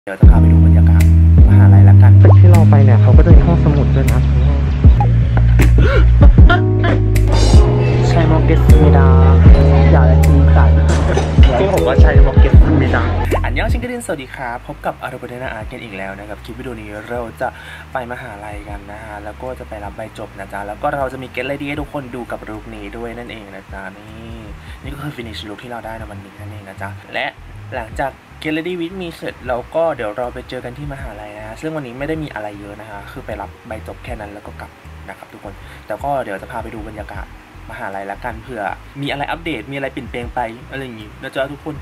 เดี๋ยวจะพาไปดูบรรยากาศมหาลัยละกันตึกที่เราไปเนี่ยเขาก็จะมีห้องสมุดด้วยนะใช่มอเกสมิดาอยากจะทีสายที่ผมว่าใช่มอเกสมิดาอันยองชิงกดินสวัสดีครับพบกับอารุปเดนาอาร์ตกันอีกแล้วนะครับคลิปวิดีโอนี้เราจะไปมหาลัยกันนะฮะแล้วก็จะไปรับใบจบนะจ๊ะแล้วก็เราจะมีเกตอะไรดีให้ทุกคนดูกับรูปนี้ด้วยนั่นเองนะจ๊ะนี่ก็คือ finish look ที่เราได้ในวันนี้นั่นเองนะจ๊ะและหลังจากGet Ready with Me เสร็จเราก็เดี๋ยวเราไปเจอกันที่มหาลัยนะฮะซึ่งวันนี้ไม่ได้มีอะไรเยอะนะฮะคือไปรับใบจบแค่นั้นแล้วก็กลับนะครับทุกคนแต่ก็เดี๋ยวจะพาไปดูบรรยากาศมหาลัยละกันเผื่อมีอะไรอัปเดตมีอะไรเปลี่ยนแปลงไปอะไรอย่างงี้นะจ๊ะทุกคน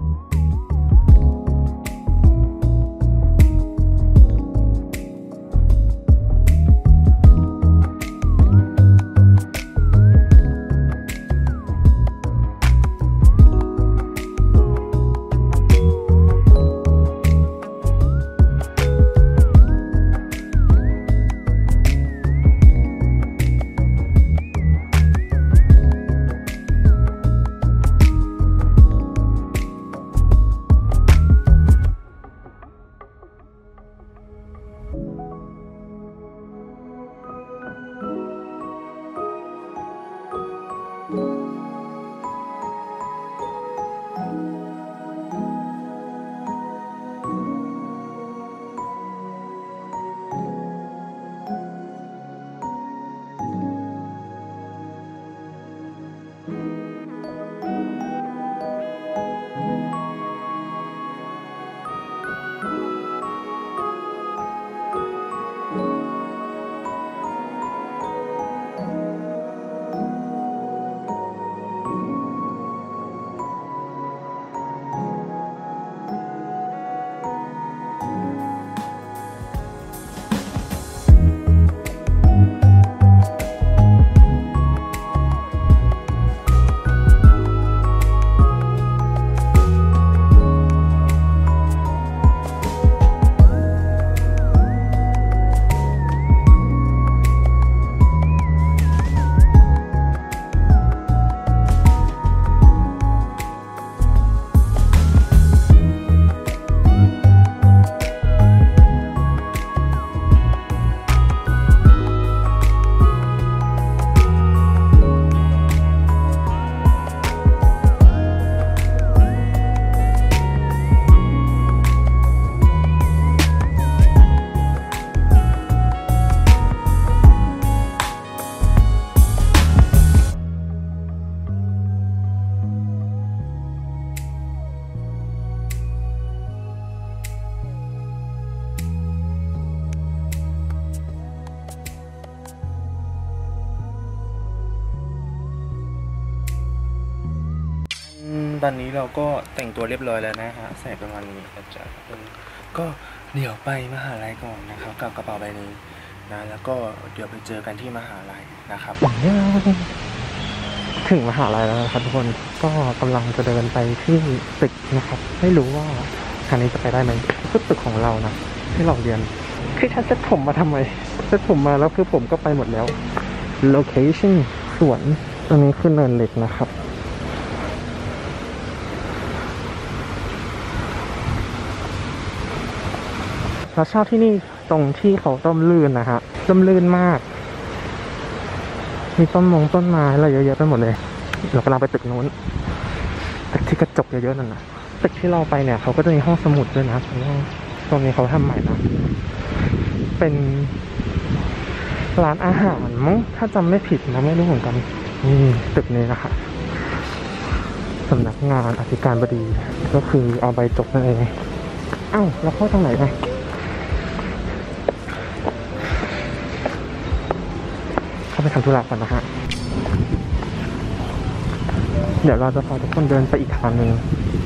ตอนนี้เราก็แต่งตัวเรียบร้อยแล้วนะฮะใส่ประมาณนี้ก็จะก็เดี๋ยวไปมหาลัยก่อนนะครับกับกระเป๋าใบนี้นะแล้วก็เดี๋ยวไปเจอกันที่มหาลัยนะครับถึงมหาลัยแล้วนะครับทุกคนก็กำลังจะเดินไปที่ตึกนะครับไม่รู้ว่าทางนี้จะไปได้ไหมคือตึกของเรานะที่เราเรียนคือฉันเซ็ตผมมาทำไมเซ็ตผมมาแล้วคือผมก็ไปหมดแล้ว location สวนตรงนี้คือเนินเหล็กนะครับเราชอบที่นี่ตรงที่เขาต้มลื่นนะฮะต้มลื่นมากมีต้นไม้อะไรเยอะๆไปหมดเลยเรากำลังไปตึกนู้นตึกที่กระจกเยอะๆนั่นนะตึกที่เราไปเนี่ยเขาก็จะมีห้องสมุดด้วยนะตรงนี้เขาทำใหม่นะเป็นร้านอาหารมั้งถ้าจำไม่ผิดนะไม่รู้เหมือนกันนี่ตึกนี้นะคะสำนักงานอธิการบดีก็คือเอาใบจบนั่นเองอ้าวเราเข้าทางไหนไงเข้าไปทำธุระก่อนนะฮะเดี๋ยวเราจะพาทุกคนเดินไปอีกทางหนึ่ง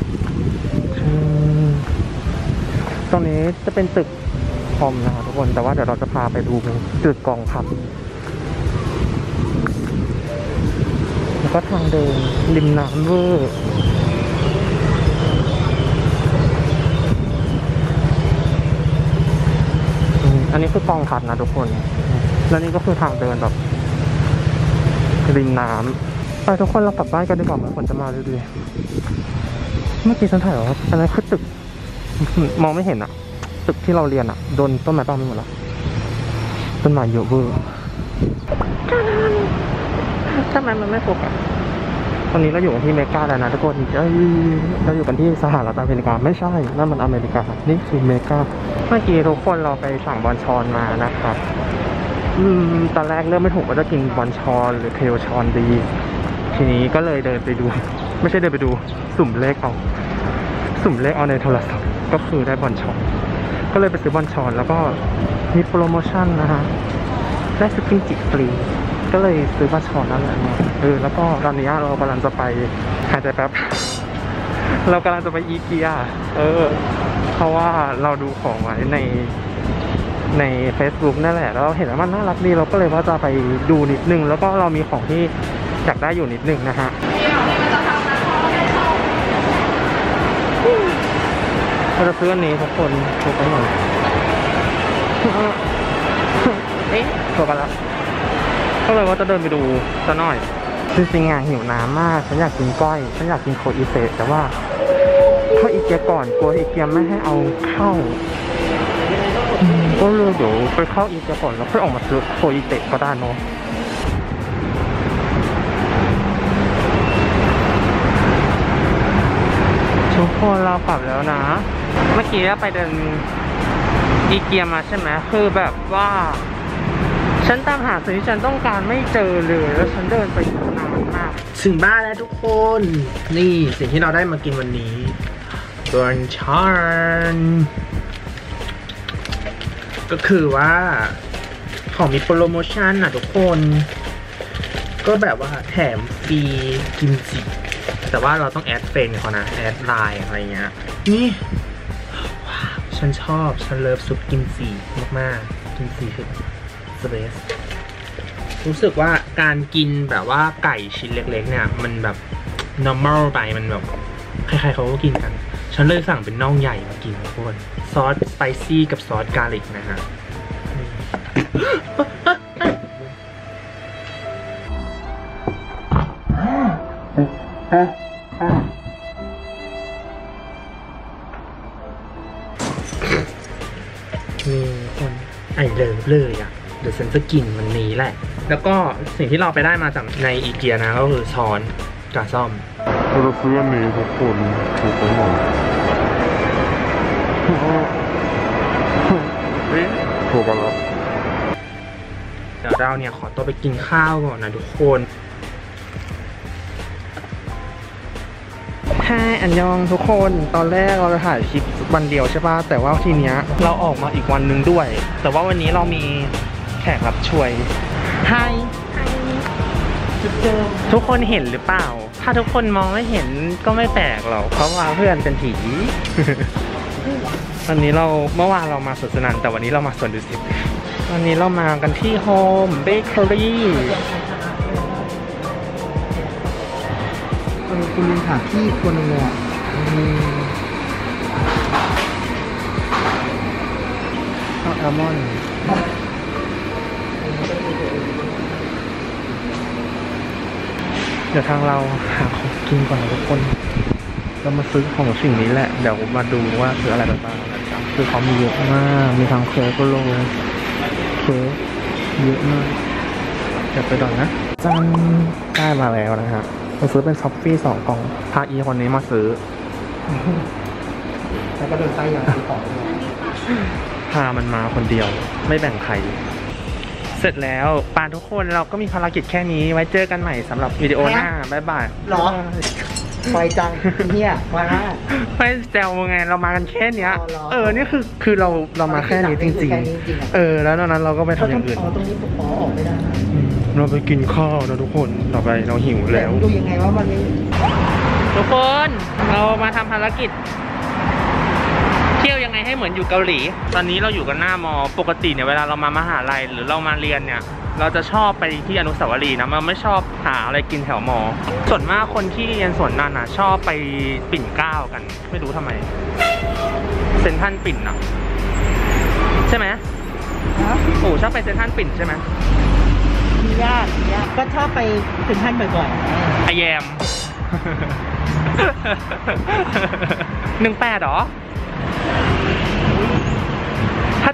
ตรงนี้จะเป็นตึกคอมนะครับทุกคนแต่ว่าเดี๋ยวเราจะพาไปดูตึกกองทัพแล้วก็ทางเดินริมน้ำเวอร์อันนี้คือกองทัพนะทุกคนแล้วนี่ก็คือทางเดินแบบริมน้ำไปทุกคนเรากลับบ้านกันดีกว่าฝนจะมาเรื่อยๆเมื่อกี้ฉันถ่ายว่าอะไรคือตึกมองไม่เห็นอ่ะตึกที่เราเรียนอ่ะโดนต้นไม้บ้างไม่หมดแล้วต้นไม้เยอะเวอร์ทำไมมันไม่โฟกัสตอนนี้เราอยู่ที่เมกาแล้วนะทุกคนเราอยู่กันที่สหรัฐอเมริกาไม่ใช่นั่นมันอเมริกานี่คือเมกาเมื่อกี้ทุกคนเราไปสั่งบอนชอนมานะครับตอนแรกเริ่มไม่ถูกว่าจะกินบอนชอนหรือเคลชอนดีทีนี้ก็เลยเดินไปดูไม่ใช่เดินไปดูสุ่มเลขเอาในโทรศัพท์ก็คือได้บอนชอนก็เลยไปซื้อบอนชอนแล้วก็มีโปรโมชั่นนะฮะได้สกินจิฟรีก็เลยซื้อบอนชอนนั่นแหละแล้วก็ตอนนี้เรากำลังจะไปหายใจแป๊บเรากำลังจะไปอีเกียเพราะว่าเราดูของไว้ใน Facebook นั่นแหละแล้วเห็นว่ามันน่ารักดีเราก็เลยว่าจะไปดูนิดนึงแล้วก็เรามีของที่อยากได้อยู่นิดนึงนะฮะเราจะซื้ออันนี้ทุกคนถูกกันหน่อยถูกกันแล้วก็เลยว่าจะเดินไปดูซะหน่อยจริงๆหิวน้ำมากฉันอยากกินก้อยฉันอยากกินโคอิเซะแต่ว่าเข้าอีเกียก่อนกลัวอีเกียไม่ให้เอาเข้าก็เลยเดี๋ยวไปเข้าอีเกียก่อนแล้วค่อยออกมาซื้อโคอิเซะก็ได้เนาะทุกคนเรากลับแล้วนะเมื่อกี้ไปเดินอีเกียมาใช่ไหมคือแบบว่าฉันตามหาสิ่งที่ฉันต้องการไม่เจอเลยแล้วฉันเดินไปนานมากถึงบ้านแล้วทุกคนนี่สิ่งที่เราได้มากินวันนี้บอนชอนก็คือว่าของมีโปรโมชั่นนะทุกคนก็แบบว่าแถมฟรีกิมจิแต่ว่าเราต้องแอดเฟรนด์เขานะแอดไลน์อะไรเงี้ยนี่ว้าวฉันชอบฉันเลิฟซุปกิมจิมากๆกิมจิคือรู้สึกว่าการกินแบบว่าไก่ชิ้นเล็กๆเนี่ยมันแบบ normal ไปมันแบบใครๆเขาก็กินกันฉันเลยสั่งเป็นน่องใหญ่มากินทุกคนซอสสไปซี่กับซอสกาลิกนะฮะนี่คนไอเลิฟเลยอ่ะเดี๋ยวฉันจะกินวันนี้แหละแล้วก็สิ่งที่เราไปได้มาจากในอีเกียนะก็คือช้อนกาซ่อมเราจะซื้ออันนี้ทุกคนถูกหมดถูกกันแล้วเดี๋ยวเราเนี่ยขอตัวไปกินข้าวก่อนนะทุกคนอันยองทุกคนตอนแรกเราจะถ่ายคลิปวันเดียวใช่ป่ะแต่ว่าทีเนี้ยเราออกมาอีกวันนึงด้วยแต่ว่าวันนี้เรามีแขกรับเชิญทุกคนเห็นหรือเปล่าถ้าทุกคนมองไม่เห็นก็ไม่แปลกหรอกเพราะว่าเพื่อนเป็นผี วันนี้เมื่อวานเรามาสวนสนันแต่วันนี้เรามาสวนดุสิตวันนี้เรามากันที่โฮมเบเกอรี่คุณลืมถามพี่คนหนึ่งอ่ะข้าวอัลมอนด์เดี๋ยวทางเราหาของกินก่อนนะทุกคนเรามาซื้อของสิ่งนี้แหละเดี๋ยวมาดูว่าซื้ออะไรบ้างนะจ๊ะคือเขามีเยอะมากมีทั้งเค้กโลเค้กเยอะมากเดี๋ยวไปดอนนะจันได้มาแล้วนะฮะเราซื้อเป็นช้อปปี้2 กล่องพาอีคนนี้มาซื้อแล้วก็เดินใต้ยางซื้อของพามันมาคนเดียวไม่แบ่งใครเสร็จแล้วปานทุกคนเราก็มีภารกิจแค่นี้ไว้เจอกันใหม่สำหรับวิดีโอหน้าบ๊ายบายหรอไฟจังเนี่ยมาไม่แซวไงเรามากันแค่นี้นี่คือเรามาแค่นี้จริงๆแล้วตอนนั้นเราก็ไปทำอย่างอื่นตรงนี้ผมออกไม่ได้เราไปกินข้าวนะทุกคนต่อไปเราหิวแล้วดูยังไงว่ามันทุกคนเรามาทำภารกิจเที่ยวยังไงให้เหมือนอยู่เกาหลีตอนนี้เราอยู่กันหน้ามอปกติเนี่ยเวลาเรามามหาลัยหรือเรามาเรียนเนี่ยเราจะชอบไปที่อนุสาวรีย์นะมันไม่ชอบหาอะไรกินแถวมอส่วนมากคนที่เรียนสวนนั่นชอบไปปิ่นเกล้ากันไม่รู้ทำไมเซ็นทรัลปิ่นนะใช่ไหมโอ้ชอบไปเซ็นทรัลปิ่นใช่ไหมยากก็ชอบไปเซ็นทรัลบ่อยๆไอแยม 18หรอ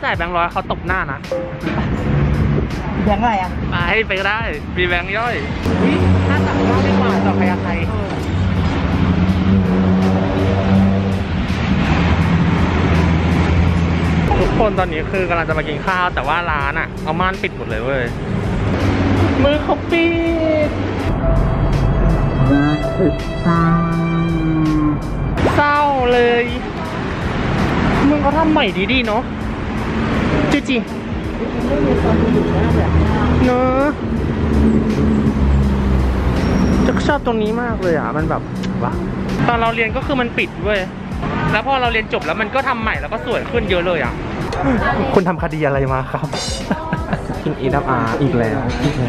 จ่ายแบงค์ร้อยเขาตบหน้านะแบงค์อะไรอ่ะไปก็ได้มีแบงค์ย่อยถ้าสั่งข้าวดีกว่าต่อพยาไทยทุกคนตอนนี้คือกำลังจะมากินข้าวแต่ว่าร้านอ่ะเอาม่านปิดหมดเลยเว้ยมือเขาปิดเศร้าเลยมึงเขาทำใหม่ดีๆเนาะจริงๆเนอะจะชอบตรงนี้มากเลยอ่ะมันแบบว้าตอนเราเรียนก็คือมันปิดเว้ยแล้วพอเราเรียนจบแล้วมันก็ทำใหม่แล้วก็สวยขึ้นเยอะเลยอ่ะคุณทำคดีอะไรมาครับกินอีดับอาอีกแล้ว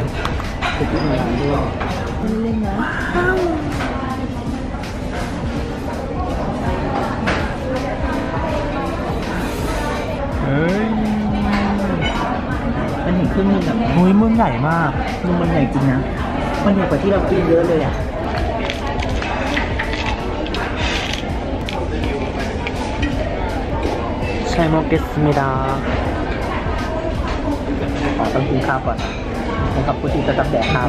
เฮ้ยมันเห็นครึ่งนึงแบบโอ้ยมึงใหญ่มากมันใหญ่จริงนะมันใหญ่กว่าที่เรากินเยอะเลยอ่ะใช่โมเกสมิดาต้องกินข้าวก่อนผมกับผู้ที่จะจับแดกข้าว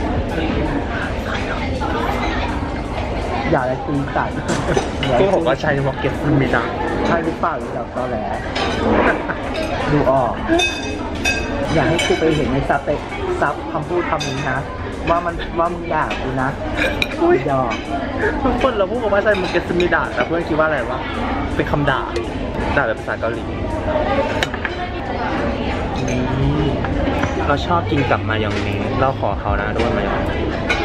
อย่าเลยตีไก่ที่ผมว่าใช่โมเกสมิดาใช่หรือเปล่าหรือแบบตอแหลดูออกอย่าให้กูไปเห็นในซับคำพูดคำนี้นะว่ามึงด่ากูนะยอทุกคนเราพูดว่าใช่โมเกสมิดาแต่เพื่อนคิดว่าอะไรวะเป็นคำด่าแบบภาษาเกาหลีเราชอบกินกับมายองเนสเราขอเขานะด้วยมายองเนส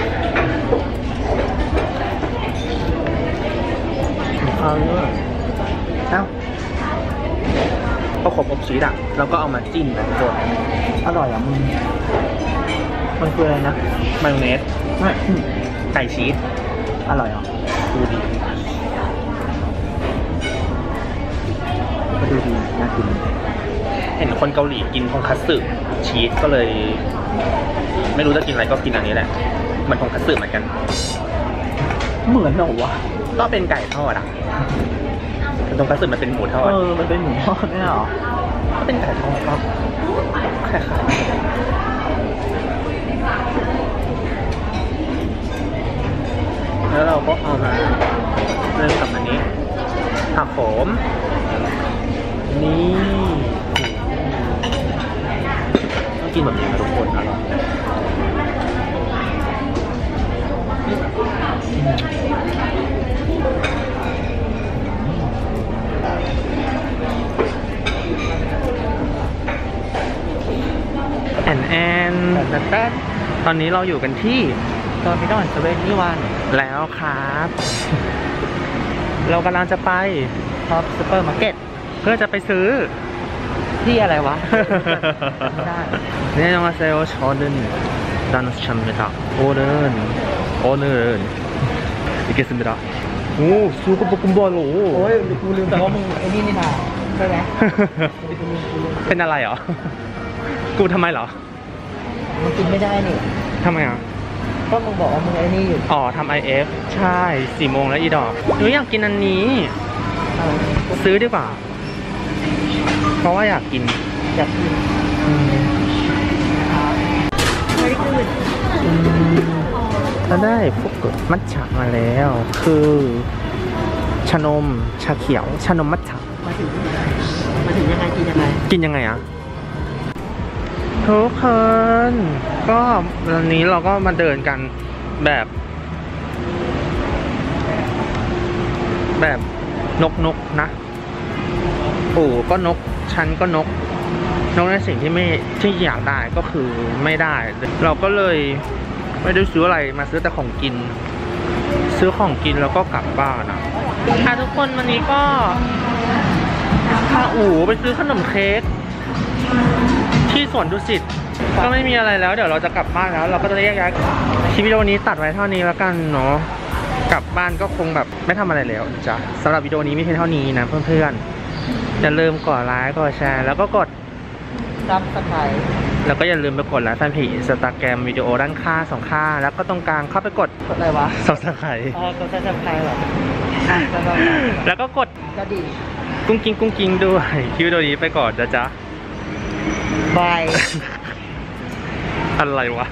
ข้าวเยอะเอ้าประกบอบชีสอ่ะแล้วก็เอามาจิ้มแบบโดดอร่อยอ่ะมึงมันคืออะไรนะมายองเนสไก่ชีสอร่อยอ่ะดูดีดูดีน่ากินเห็นคนเกาหลีกินทงคัตสึชีสก็เลยไม่รู้จะกินอะไรก็กินอันนี้แหละมันทงคัตสึเหมือนกันเหมือนเหรอวะก็เป็นไก่ทอดอ่ะทงคัตสึมันเป็นหมูทอดมันเป็นหมูทอดไม่หรอก็เป็นไก่ทอดก็คล้ายๆแล้วเราก็เอามาเริ่มกับอันนี้ผักโขมนี่ต้องกินแบบนี้นะทุกคนอร่อยแอนตอนนี้เราอยู่กันที่ตอนมิดอนเซเว่นนี่วันแล้วครับ เรากำลังจะไปท็อปซูเปอร์มาร์เก็ตเพื่อจะไปซื้อที่อะไรวะไม่ได้เนี่ยมาเซลชอเดนดันชัมเมตาโอเดนอีกสิบดาโอ้ซูก็ปกุมบอลโอ้ยกูลืมแต่ว่ามึงไอ้นี่นาใช่ไหมเป็นอะไรเหรอกูทำไมเหรอมันกินไม่ได้นี่ทำไมอ่ะก็มึงบอกว่ามึงไอ้นี่อยู่อ๋อทำ IF ใช่4 โมงแล้วอีดอกหนูอยากกินอันนี้ซื้อดีกว่าเพราะว่าอยากกินไม่ได้ขึ้นเราได้พวกมัทฉะมาแล้วคือชานมชาเขียวชานมมัทฉะมาถึงยังไงกินยังไงอ่ะทุกคนก็วันนี้เราก็มาเดินกันแบบนกนะปู่ก็นกฉันก็นกในสิ่งที่อยากได้ก็คือไม่ได้เราก็เลยไม่ได้ซื้ออะไรมาซื้อแต่ของกินซื้อของกินแล้วก็กลับบ้านนะทุกคนวันนี้ก็พาอู๋ไปซื้อขนมเค้กที่สวนดุสิตก็ไม่มีอะไรแล้วเดี๋ยวเราจะกลับบ้านแล้วเราก็จะแยกย้ายคลิปวิดีโอนี้ตัดไว้เท่านี้แล้วกันเนาะกลับบ้านก็คงแบบไม่ทำอะไรแล้วจ้ะสำหรับวิดีโอนี้มีเพียงเท่านี้นะเพื่อนๆอย่าลืมกดไลค์กดแชร์แล้วก็กด Subscribe แล้วก็อย่าลืมไปกดไลค์แฟนเพจ Instagram วิดีโอด้านข้าง2ข้างแล้วก็ตรงกลางเข้าไปกดอะไรวะ Subscribe กด Subscribe เหรอแล้วก็กดกระดิ่งกุ้งกิ้งด้วยคลิปวิดีโอนี้ไปก่อนนะจ๊ะบายอะไรวะ